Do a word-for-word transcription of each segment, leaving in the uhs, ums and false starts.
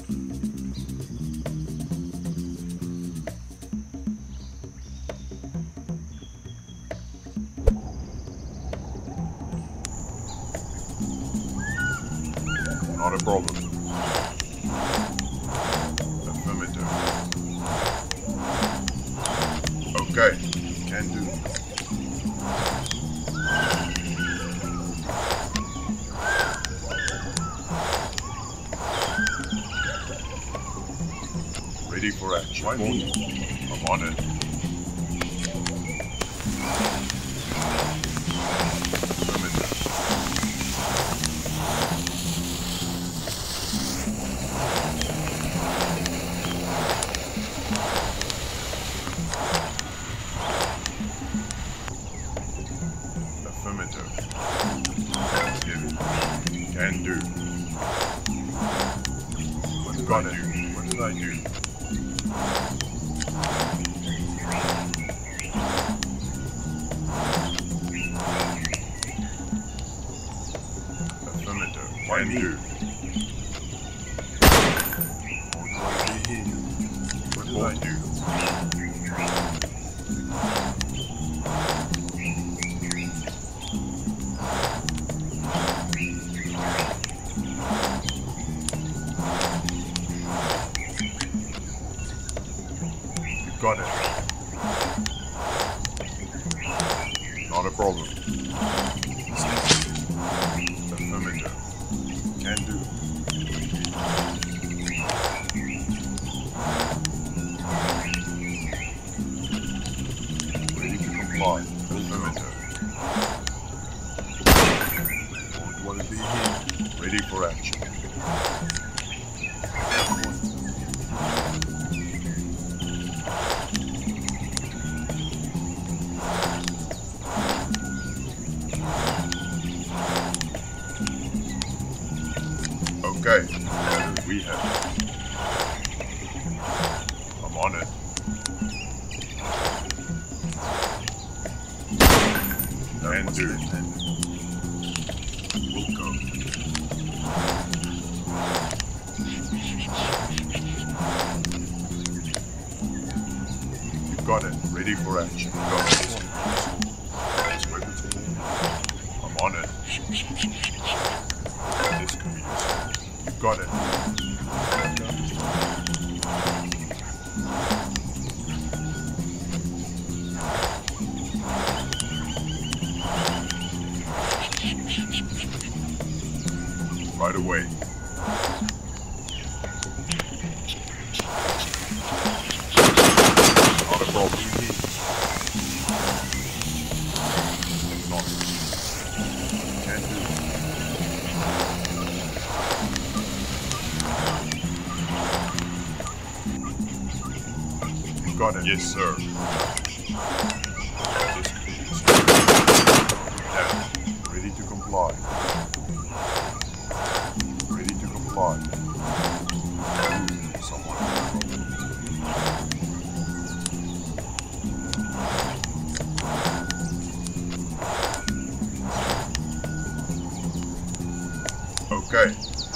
Not a problem. Affirmative. Okay, can do. Ready for action. I'm on it. Affirmative. Affirmative. Can do. What did I do? What did I do? Affirmative. Can do. What did I do? Got it. Not a problem. Affirmative. Can do. Ready to comply. Affirmative. Won't want to be here. Ready for action. Okay, we have it. I'm on it. And do. We'll go. You got it. Ready for action. Go. I'm on it. This could be useful. Got it. Right away. Not a problem. Not. Can do. Got it. Yes, sir. Ready to comply. Ready to comply. Someone. Okay.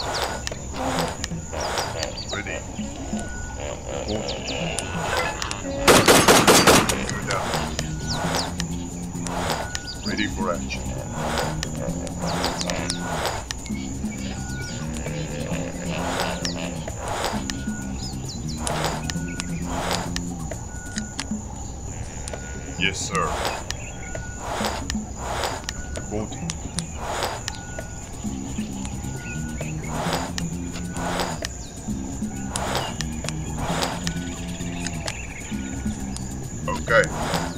Ready. Ready for action. Yes, sir. Reporting. Okay.